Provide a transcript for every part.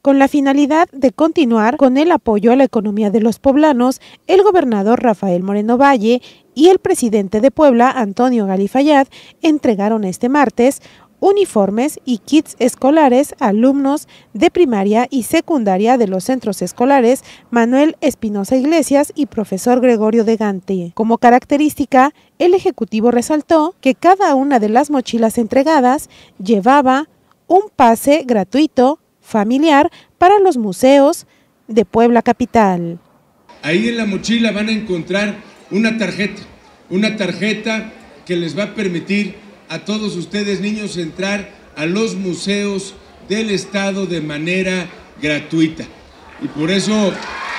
Con la finalidad de continuar con el apoyo a la economía de los poblanos, el gobernador Rafael Moreno Valle y el presidente de Puebla, Antonio Gali Fayad, entregaron este martes uniformes y kits escolares a alumnos de primaria y secundaria de los centros escolares Manuel Espinosa Iglesias y profesor Gregorio de Gante. Como característica, el ejecutivo resaltó que cada una de las mochilas entregadas llevaba un pase gratuito familiar para los museos de Puebla capital. Ahí en la mochila van a encontrar una tarjeta que les va a permitir a todos ustedes, niños, entrar a los museos del estado de manera gratuita. Y por eso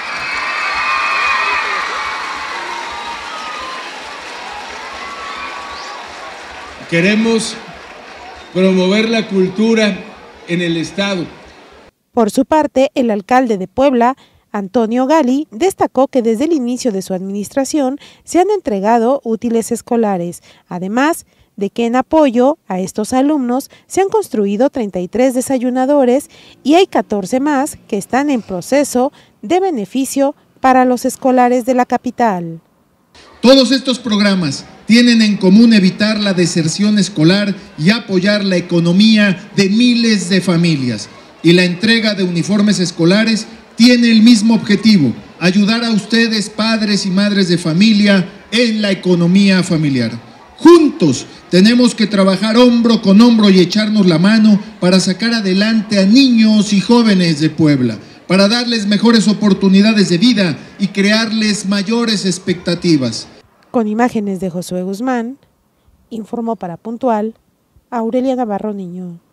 queremos promover la cultura en el estado. Por su parte, el alcalde de Puebla, Antonio Gali, destacó que desde el inicio de su administración se han entregado útiles escolares, además de que en apoyo a estos alumnos se han construido 33 desayunadores y hay 14 más que están en proceso de beneficio para los escolares de la capital. Todos estos programas tienen en común evitar la deserción escolar y apoyar la economía de miles de familias. Y la entrega de uniformes escolares tiene el mismo objetivo: ayudar a ustedes, padres y madres de familia, en la economía familiar. Juntos tenemos que trabajar hombro con hombro y echarnos la mano para sacar adelante a niños y jóvenes de Puebla, para darles mejores oportunidades de vida y crearles mayores expectativas. Con imágenes de Josué Guzmán, informó para Puntual Aurelia Navarro Niño.